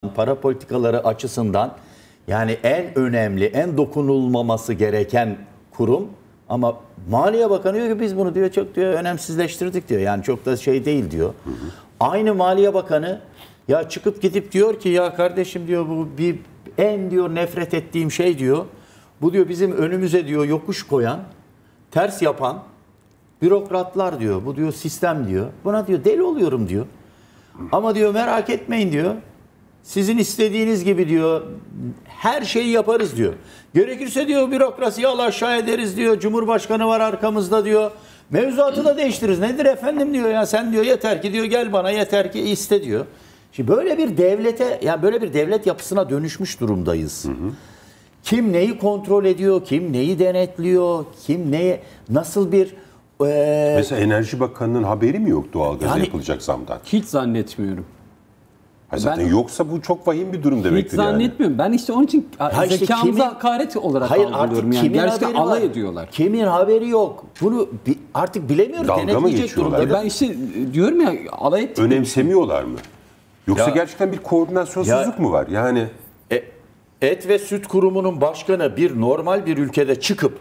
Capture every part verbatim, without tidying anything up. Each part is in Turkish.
para politikaları açısından yani en önemli, en dokunulmaması gereken kurum. Ama Maliye Bakanı diyor ki biz bunu diyor çok diyor önemsizleştirdik diyor. Yani çok da şey değil diyor. Hı hı. Aynı Maliye Bakanı ya çıkıp gidip diyor ki ya kardeşim diyor bu bir en diyor nefret ettiğim şey diyor. Bu diyor bizim önümüze diyor yokuş koyan, ters yapan bürokratlar diyor. Bu diyor sistem diyor. Buna diyor deli oluyorum diyor. Ama diyor merak etmeyin diyor. Sizin istediğiniz gibi diyor her şeyi yaparız diyor. Gerekirse diyor bürokrasiyi al aşağı ederiz diyor. Cumhurbaşkanı var arkamızda diyor. Mevzuatı da değiştiririz. Nedir efendim diyor ya sen diyor yeter ki diyor gel bana yeter ki iste diyor. Şimdi böyle bir devlete yani böyle bir devlet yapısına dönüşmüş durumdayız. Hı hı. Kim neyi kontrol ediyor, kim neyi denetliyor, kim neye nasıl bir Ee, Mesela Enerji Bakanı'nın haberi mi yok doğalgaza yani, yapılacak zamdan? Hiç zannetmiyorum. Ha zaten ben, yoksa bu çok vahim bir durum demektir yani. Hiç zannetmiyorum. Ben işte onun için ha işte zekamıza kimin, hakaret olarak hayır, algılıyorum. Yani. Gerçekten alay var. ediyorlar. Kimin haberi yok? Bunu artık bilemiyoruz. Dalga mı geçiyorlar? E ben işte diyorum ya alay ettik. Önemsemiyorlar mı? Yoksa ya, gerçekten bir koordinasyonsuzluk ya, mu var? Yani e, Et ve Süt Kurumu'nun başkanı bir normal bir ülkede çıkıp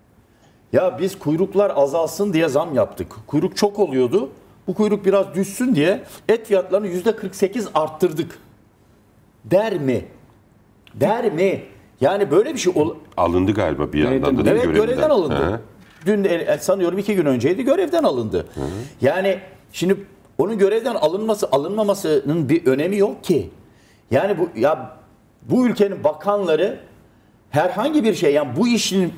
ya biz kuyruklar azalsın diye zam yaptık. Kuyruk çok oluyordu. Bu kuyruk biraz düşsün diye et fiyatlarını yüzde kırk sekiz arttırdık. Der mi? Der mi? Yani böyle bir şey... Ol- alındı galiba bir yandan da değil mi? Evet görevden alındı. Hı. Dün sanıyorum iki gün önceydi görevden alındı. Hı. Yani şimdi onun görevden alınması alınmamasının bir önemi yok ki. Yani bu ya bu ülkenin bakanları herhangi bir şey yani bu işin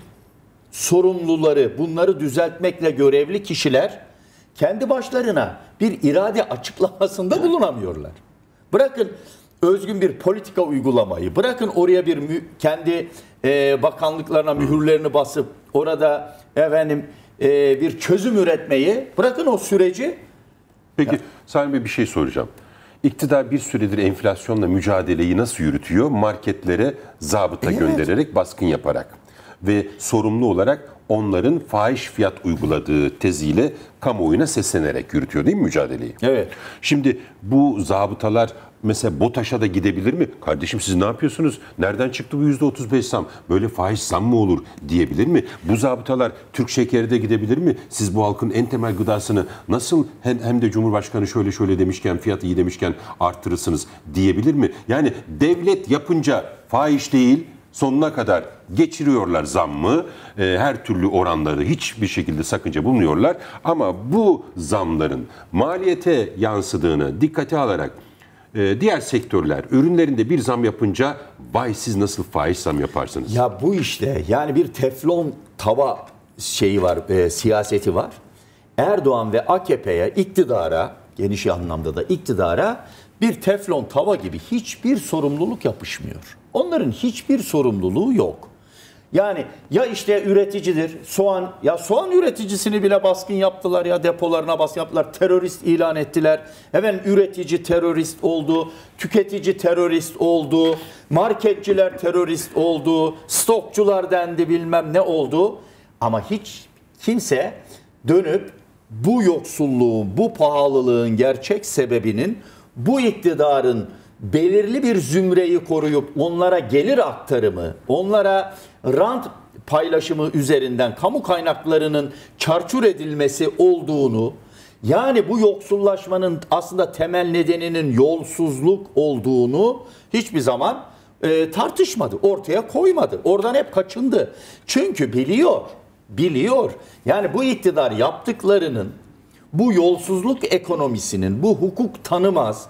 sorumluları, bunları düzeltmekle görevli kişiler kendi başlarına bir irade açıklamasında bulunamıyorlar. Bırakın özgün bir politika uygulamayı, bırakın oraya bir mü, kendi e, bakanlıklarına mühürlerini basıp orada efendim e, bir çözüm üretmeyi, bırakın o süreci. Peki ya. Salim Bey bir şey soracağım. İktidar bir süredir enflasyonla mücadeleyi nasıl yürütüyor? Marketlere zabıta evet. göndererek, baskın yaparak ve sorumlu olarak onların fahiş fiyat uyguladığı teziyle kamuoyuna seslenerek yürütüyor değil mi mücadeleyi? Evet. Şimdi bu zabıtalar mesela BOTAŞ'a da gidebilir mi? Kardeşim siz ne yapıyorsunuz? Nereden çıktı bu yüzde otuz beş zam? Böyle fahiş zam mı olur diyebilir mi? Bu zabıtalar Türk Şeker'e de gidebilir mi? Siz bu halkın en temel gıdasını nasıl hem, hem de Cumhurbaşkanı şöyle şöyle demişken, fiyat iyi demişken arttırırsınız diyebilir mi? Yani devlet yapınca fahiş değil, sonuna kadar geçiriyorlar zammı, e, her türlü oranları hiçbir şekilde sakınca bulmuyorlar. Ama bu zamların maliyete yansıdığını dikkate alarak e, diğer sektörler ürünlerinde bir zam yapınca vay siz nasıl fahiş zam yaparsınız? Ya bu işte yani bir teflon tava şeyi var, e, siyaseti var. Erdoğan ve A K P'ye, iktidara, geniş anlamda da iktidara bir teflon tava gibi hiçbir sorumluluk yapışmıyor. Onların hiçbir sorumluluğu yok. Yani ya işte üreticidir, soğan, ya soğan üreticisini bile baskın yaptılar ya depolarına baskın yaptılar, terörist ilan ettiler. Efendim üretici terörist oldu, tüketici terörist oldu, marketçiler terörist oldu, stokçular dendi bilmem ne oldu. Ama hiç kimse dönüp bu yoksulluğun, bu pahalılığın gerçek sebebinin bu iktidarın belirli bir zümreyi koruyup onlara gelir aktarımı, onlara rant paylaşımı üzerinden kamu kaynaklarının çarçur edilmesi olduğunu, yani bu yoksullaşmanın aslında temel nedeninin yolsuzluk olduğunu hiçbir zaman e, tartışmadı, ortaya koymadı. Oradan hep kaçındı. Çünkü biliyor, biliyor. Yani bu iktidar yaptıklarının, bu yolsuzluk ekonomisinin, bu hukuk tanımaz,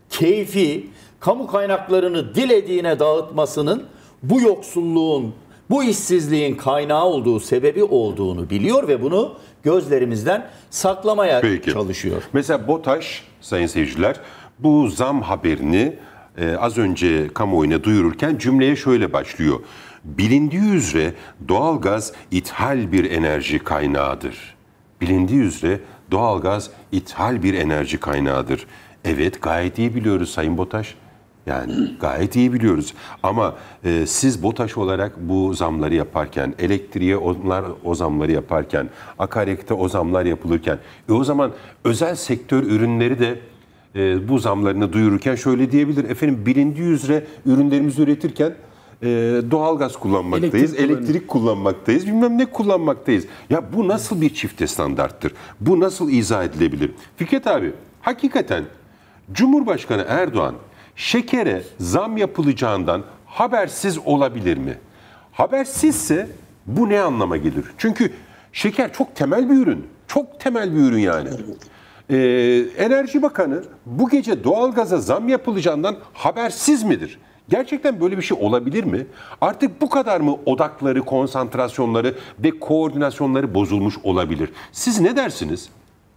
keyfi, kamu kaynaklarını dilediğine dağıtmasının bu yoksulluğun, bu işsizliğin kaynağı olduğu, sebebi olduğunu biliyor ve bunu gözlerimizden saklamaya Peki. çalışıyor. Mesela BOTAŞ, sayın seyirciler, bu zam haberini e, az önce kamuoyuna duyururken cümleye şöyle başlıyor. Bilindiği üzere doğalgaz ithal bir enerji kaynağıdır. Bilindiği üzere doğalgaz ithal bir enerji kaynağıdır. Evet, gayet iyi biliyoruz Sayın BOTAŞ. Yani gayet iyi biliyoruz. Ama e, siz BOTAŞ olarak bu zamları yaparken, elektriğe onlar o zamları yaparken, akaryakıta o zamlar yapılırken, e, o zaman özel sektör ürünleri de e, bu zamlarını duyururken şöyle diyebilir. Efendim bilindiği üzere ürünlerimizi üretirken e, doğalgaz kullanmaktayız, elektrik, elektrik kullanmaktayız, bilmem ne kullanmaktayız. Ya bu nasıl bir çifte standarttır? Bu nasıl izah edilebilir? Fikret abi, hakikaten Cumhurbaşkanı Erdoğan şekere zam yapılacağından habersiz olabilir mi? Habersizse bu ne anlama gelir? Çünkü şeker çok temel bir ürün. Çok temel bir ürün yani. Ee, Enerji Bakanı bu gece doğalgaza zam yapılacağından habersiz midir? Gerçekten böyle bir şey olabilir mi? Artık bu kadar mı odakları, konsantrasyonları ve koordinasyonları bozulmuş olabilir? Siz ne dersiniz?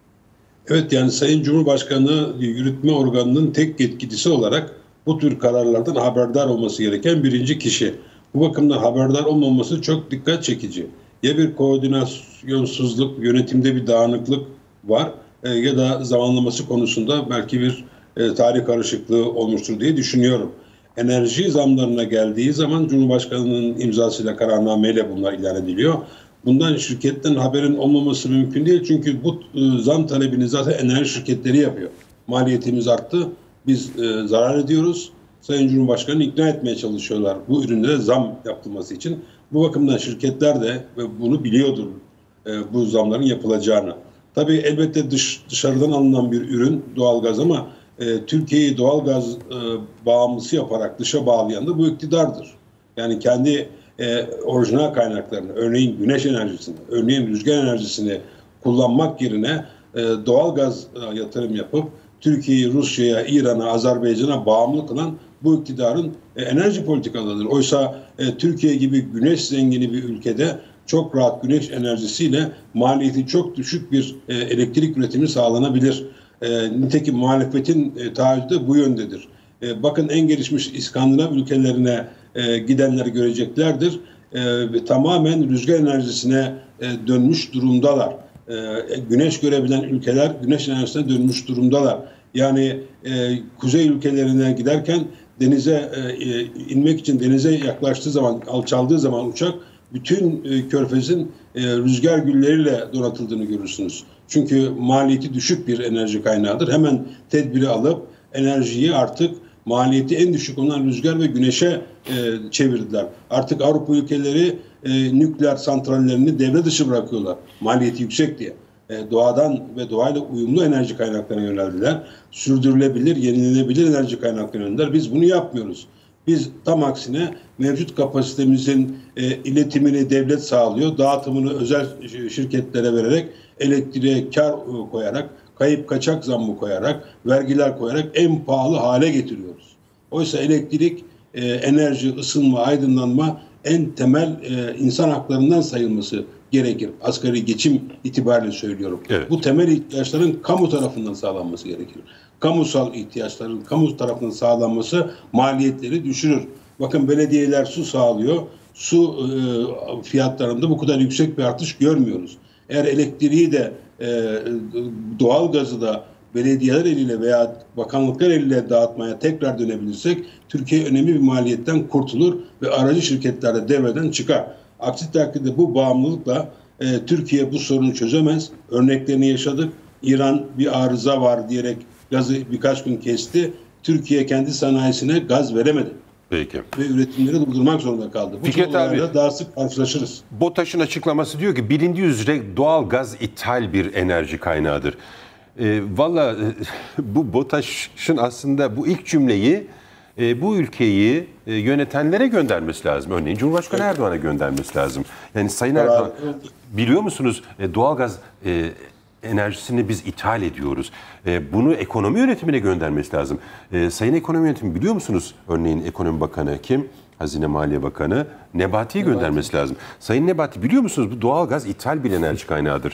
Evet, yani Sayın Cumhurbaşkanı yürütme organının tek yetkilisi olarak bu tür kararlardan haberdar olması gereken birinci kişi. Bu bakımdan haberdar olmaması çok dikkat çekici. Ya bir koordinasyonsuzluk, yönetimde bir dağınıklık var e, ya da zamanlaması konusunda belki bir e, tarih karışıklığı olmuştur diye düşünüyorum. Enerji zamlarına geldiği zaman Cumhurbaşkanı'nın imzasıyla, kararnameyle bunlar ilan ediliyor. Bundan şirketten haberin olmaması mümkün değil. Çünkü bu e, zam talebini zaten enerji şirketleri yapıyor. Maliyetimiz arttı, biz e, zarar ediyoruz. Sayın Cumhurbaşkanı'nı ikna etmeye çalışıyorlar bu ürünlere zam yapılması için. Bu bakımdan şirketler de bunu biliyordur, e, bu zamların yapılacağını. Tabii elbette dış, dışarıdan alınan bir ürün doğalgaz ama e, Türkiye'yi doğalgaz e, bağımlısı yaparak dışa bağlayan da bu iktidardır. Yani kendi e, orijinal kaynaklarını, örneğin güneş enerjisini, örneğin rüzgar enerjisini kullanmak yerine e, doğalgaz e, yatırım yapıp Türkiye'yi Rusya'ya, İran'a, Azerbaycan'a bağımlı kılan bu iktidarın e, enerji politikalarıdır. Oysa e, Türkiye gibi güneş zengini bir ülkede çok rahat güneş enerjisiyle maliyeti çok düşük bir e, elektrik üretimi sağlanabilir. E, nitekim muhalefetin e, taahhüdü de bu yöndedir. E, bakın en gelişmiş İskandinav ülkelerine e, gidenler göreceklerdir. E, ve tamamen rüzgar enerjisine e, dönmüş durumdalar. E, güneş görebilen ülkeler güneş enerjisine dönmüş durumdalar. Yani e, kuzey ülkelerine giderken denize e, inmek için denize yaklaştığı zaman, alçaldığı zaman uçak bütün e, körfezin e, rüzgar gülleriyle donatıldığını görürsünüz. Çünkü maliyeti düşük bir enerji kaynağıdır. Hemen tedbiri alıp enerjiyi artık maliyeti en düşük olan rüzgar ve güneşe e, çevirdiler. Artık Avrupa ülkeleri e, nükleer santrallerini devre dışı bırakıyorlar. Maliyeti yüksek diye. E, doğadan ve doğayla uyumlu enerji kaynaklarına yöneldiler. Sürdürülebilir, yenilenebilir enerji kaynaklarına yöneldiler. Biz bunu yapmıyoruz. Biz tam aksine mevcut kapasitemizin e, iletimini devlet sağlıyor. Dağıtımını özel şirketlere vererek, elektriğe kar e, koyarak, kayıp kaçak zammı koyarak, vergiler koyarak en pahalı hale getiriyoruz. Oysa elektrik, e, enerji, ısınma, aydınlanma en temel e, insan haklarından sayılması gerekir. Asgari geçim itibariyle söylüyorum. Evet. Bu temel ihtiyaçların kamu tarafından sağlanması gerekir. Kamusal ihtiyaçların kamu tarafından sağlanması maliyetleri düşürür. Bakın belediyeler su sağlıyor. Su e, fiyatlarında bu kadar yüksek bir artış görmüyoruz. Eğer elektriği de e, doğalgazı da belediyeler eliyle veya bakanlıklar eliyle dağıtmaya tekrar dönebilirsek Türkiye önemli bir maliyetten kurtulur ve aracı şirketler de devreden çıkar. Aksi takdirde bu bağımlılıkla e, Türkiye bu sorunu çözemez. Örneklerini yaşadık. İran bir arıza var diyerek gazı birkaç gün kesti. Türkiye kendi sanayisine gaz veremedi. Peki. Ve üretimleri durdurmak zorunda kaldı. Bu Fikret abi, daha sık karşılaşırız. BOTAŞ'ın açıklaması diyor ki bilindiği üzere doğal gaz ithal bir enerji kaynağıdır. E, Valla bu BOTAŞ'ın aslında bu ilk cümleyi e, bu ülkeyi e, yönetenlere göndermesi lazım. Örneğin Cumhurbaşkanı evet. Erdoğan'a göndermesi lazım. Yani Sayın Erdoğan, evet. biliyor musunuz e, doğalgaz e, enerjisini biz ithal ediyoruz. E, bunu ekonomi yönetimine göndermesi lazım. E, Sayın Ekonomi Yönetimi biliyor musunuz? Örneğin Ekonomi Bakanı kim? Hazine Maliye Bakanı Nebati'yi Nebati. göndermesi lazım. Sayın Nebati biliyor musunuz? Bu doğalgaz ithal bir enerji kaynağıdır.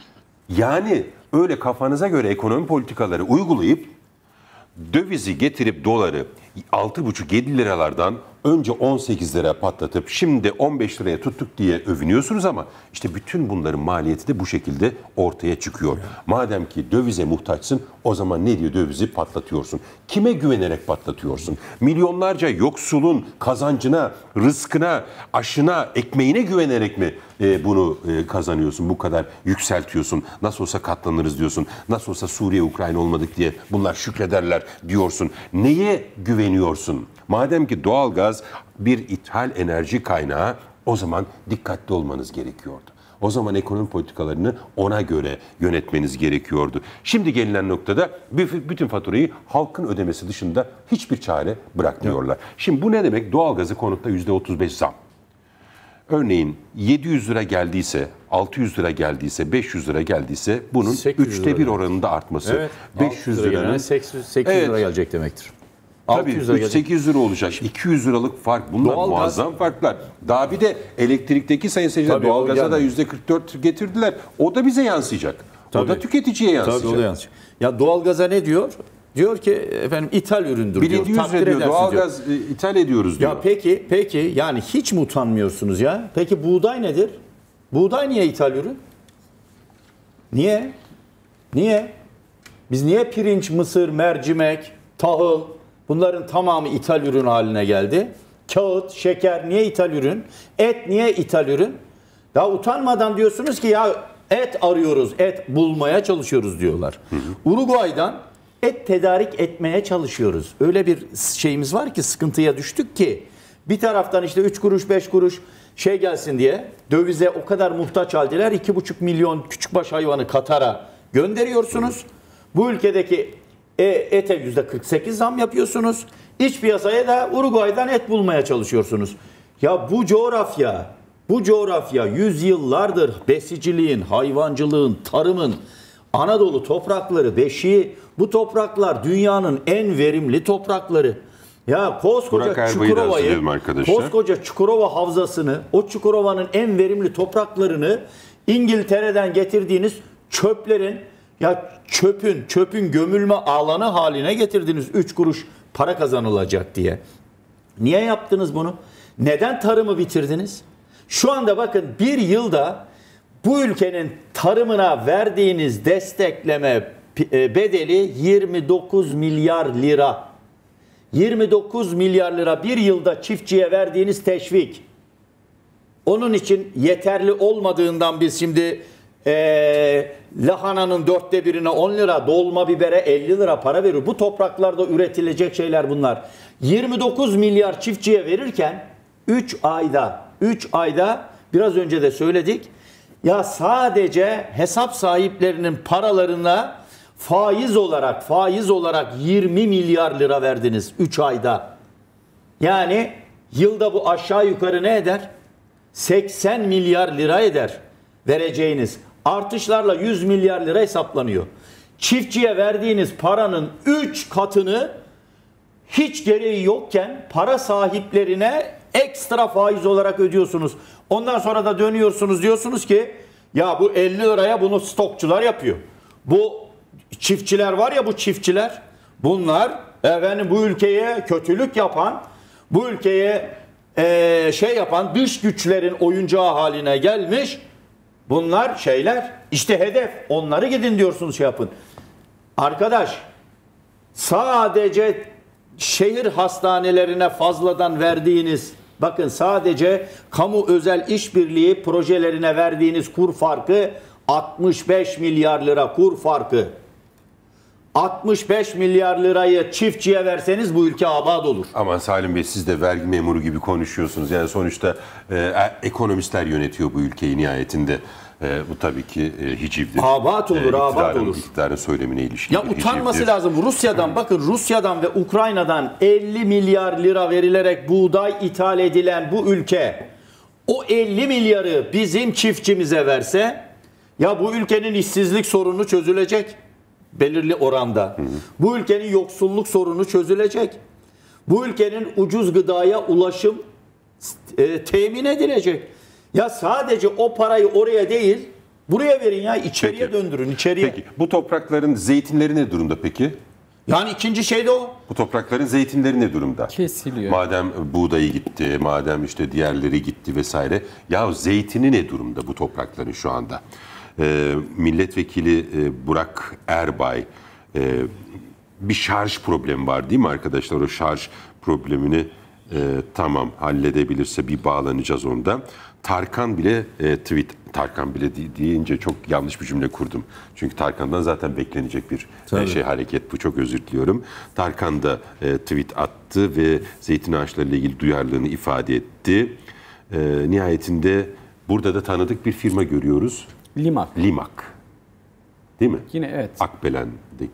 Yani öyle kafanıza göre ekonomi politikaları uygulayıp dövizi getirip doları altı buçuk yedi liralardan önce on sekiz liraya patlatıp şimdi on beş liraya tuttuk diye övünüyorsunuz ama işte bütün bunların maliyeti de bu şekilde ortaya çıkıyor. Madem ki dövize muhtaçsın, o zaman ne diyor, dövizi patlatıyorsun. Kime güvenerek patlatıyorsun? Milyonlarca yoksulun kazancına, rızkına, aşına, ekmeğine güvenerek mi e, bunu e, kazanıyorsun? Bu kadar yükseltiyorsun. Nasıl olsa katlanırız diyorsun. Nasıl olsa Suriye, Ukrayna olmadık diye bunlar şükrederler diyorsun. Neye güveniyorsun? Madem ki doğalgaz bir ithal enerji kaynağı, o zaman dikkatli olmanız gerekiyordu. O zaman ekonomi politikalarını ona göre yönetmeniz gerekiyordu. Şimdi gelinen noktada bütün faturayı halkın ödemesi dışında hiçbir çare bırakmıyorlar. Şimdi bu ne demek? Doğalgazı konutta yüzde otuz beş zam. Örneğin yedi yüz lira geldiyse, altı yüz lira geldiyse, beş yüz lira geldiyse bunun üçte bir oranında artması. Evet, beş yüz liranın sekiz yüz evet. lira gelecek demektir. Tabii üç yüz sekiz yüz lira olacak. iki yüz liralık fark. Bunlar Doğal muazzam gaz. farklar. Daha bir de elektrikteki sayın seyirciler doğalgaza da yüzde kırk dört getirdiler. O da bize yansıyacak. Tabii. O da tüketiciye yansıyacak. Tabii, o da yansıyacak. Ya doğalgaza ne diyor? Diyor ki efendim ithal üründür diyor. Takdir diyor. Doğalgaz diyor. ithal ediyoruz diyor. Ya peki peki yani hiç mi utanmıyorsunuz ya? Peki buğday nedir? Buğday niye ithal ürün? Niye? Niye? Biz niye pirinç, mısır, mercimek, tahıl, bunların tamamı ithal ürün haline geldi? Kağıt, şeker niye ithal ürün? Et niye ithal ürün? Ya utanmadan diyorsunuz ki ya et arıyoruz, et bulmaya çalışıyoruz diyorlar. Hı hı. Uruguay'dan et tedarik etmeye çalışıyoruz. Öyle bir şeyimiz var ki, sıkıntıya düştük ki bir taraftan işte üç kuruş beş kuruş şey gelsin diye dövize o kadar muhtaç haldeler, iki buçuk milyon küçükbaş hayvanı Katar'a gönderiyorsunuz. Bu ülkedeki ete yüzde kırk sekiz zam yapıyorsunuz. İç piyasaya da Uruguay'dan et bulmaya çalışıyorsunuz. Ya bu coğrafya, bu coğrafya yüzyıllardır besiciliğin, hayvancılığın, tarımın Anadolu toprakları, beşiği. Bu topraklar dünyanın en verimli toprakları. Ya koskoca Çukurova'yı, koskoca Çukurova havzasını, o Çukurova'nın en verimli topraklarını İngiltere'den getirdiğiniz çöplerin, ya çöpün, çöpün gömülme alanı haline getirdiniz üç kuruş para kazanılacak diye. Niye yaptınız bunu? Neden tarımı bitirdiniz? Şu anda bakın bir yılda bu ülkenin tarımına verdiğiniz destekleme bedeli yirmi dokuz milyar lira. yirmi dokuz milyar lira bir yılda çiftçiye verdiğiniz teşvik. Onun için yeterli olmadığından biz şimdi ee, lahananın dörtte birine on lira, dolma bibere elli lira para veriyor. Bu topraklarda üretilecek şeyler bunlar. yirmi dokuz milyar çiftçiye verirken üç ayda, üç ayda biraz önce de söyledik. Ya sadece hesap sahiplerinin paralarına faiz olarak, faiz olarak yirmi milyar lira verdiniz üç ayda. Yani yılda bu aşağı yukarı ne eder? seksen milyar lira eder vereceğiniz. Artışlarla yüz milyar lira hesaplanıyor. Çiftçiye verdiğiniz paranın üç katını hiç gereği yokken para sahiplerine ekstra faiz olarak ödüyorsunuz. Ondan sonra da dönüyorsunuz, diyorsunuz ki ya bu elli liraya bunu stokçular yapıyor. Bu çiftçiler var ya, bu çiftçiler, bunlar efendim bu ülkeye kötülük yapan, bu ülkeye ee, şey yapan dış güçlerin oyuncağı haline gelmiş. Bunlar şeyler, işte hedef. Onları gidin diyorsunuz, şey yapın. Arkadaş, sadece şehir hastanelerine fazladan verdiğiniz, bakın sadece kamu özel işbirliği projelerine verdiğiniz kur farkı altmış beş milyar lira kur farkı. altmış beş milyar lirayı çiftçiye verseniz bu ülke abad olur. Aman Salim Bey, siz de vergi memuru gibi konuşuyorsunuz. Yani sonuçta e, ekonomistler yönetiyor bu ülkeyi nihayetinde. E, bu tabii ki e, hicivdir. Abad olur, e, abad olur. İktidarın söylemine ilişkin. Ya utanması hicivdir lazım. Rusya'dan, bakın Rusya'dan ve Ukrayna'dan elli milyar lira verilerek buğday ithal edilen bu ülke o elli milyarı bizim çiftçimize verse, ya bu ülkenin işsizlik sorunu çözülecek belirli oranda. Hı hı. Bu ülkenin yoksulluk sorunu çözülecek. Bu ülkenin ucuz gıdaya ulaşım e, temin edilecek. Ya sadece o parayı oraya değil, buraya verin ya, içeriye peki döndürün, içeriye. Peki bu toprakların zeytinleri ne durumda peki? Yani ikinci şey de o. Bu toprakların zeytinleri ne durumda? Kesiliyor. Madem buğdayı gitti, madem işte diğerleri gitti vesaire. Ya zeytini ne durumda bu toprakların şu anda? Ee, milletvekili e, Burak Erbay, e, bir şarj problemi var değil mi arkadaşlar? O şarj problemini e, tamam halledebilirse bir bağlanacağız onda. Tarkan bile e, tweet, Tarkan bile deyince çok yanlış bir cümle kurdum. Çünkü Tarkan'dan zaten beklenecek bir e, şey hareket bu. Çok özür diliyorum. Tarkan da e, tweet attı ve zeytin ağaçlarıyla ilgili duyarlılığını ifade etti. E, nihayetinde burada da tanıdık bir firma görüyoruz. Limak. Limak. Değil mi? Yine evet. Akbelen'deki